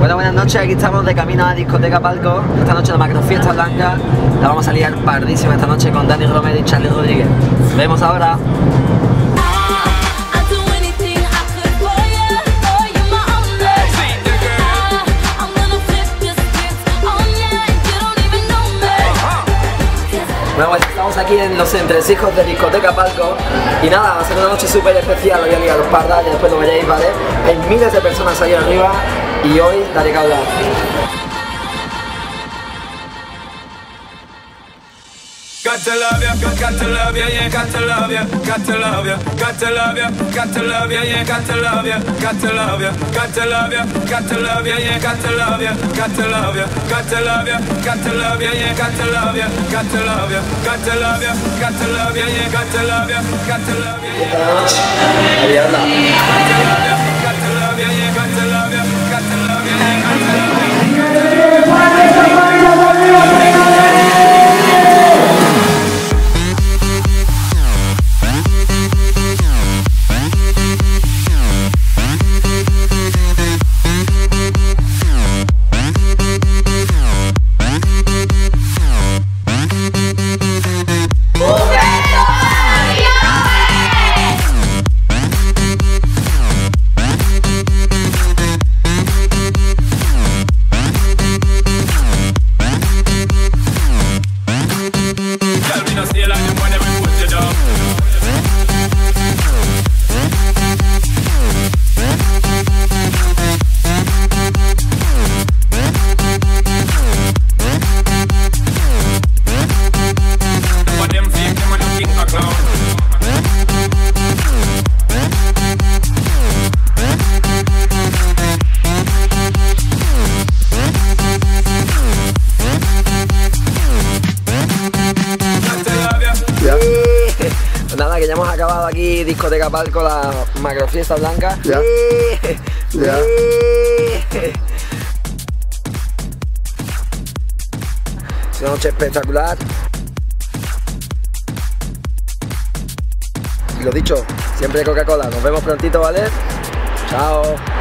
Bueno, buenas noches, aquí estamos de camino a la discoteca Palco. Esta noche la macrofiesta blanca. La vamos a liar pardísima esta noche con Dani Romero y Charlie Rodríguez. Nos vemos ahora. Bueno, pues estamos aquí en los entresijos de discoteca Palco. Y nada, va a ser una noche súper especial. Hoy a liar los pardas, que después lo veréis, ¿vale? Hay miles de personas ahí arriba y hoy daré que hablar. Got to love ya, got to love ya, yeah, got to love ya, got to love ya, got to love ya, got to love ya, yeah, got to love ya, got to love ya, got to love ya, got to love ya, yeah, got to love ya, got to love ya, got to love ya, got to love ya, yeah, got to love ya, got to love ya, got to love ya, got to love ya, yeah, got to love ya, got to love ya. Esta noche, ahí anda. Got to love ya, yeah, got to love ya, got to love ya, yeah, got to love ya. Nada, que ya hemos acabado aquí discoteca Palco, la macrofiesta blanca. Ya. Ya. Es una noche espectacular. Y lo dicho, siempre Coca-Cola. Nos vemos prontito, ¿vale? Chao.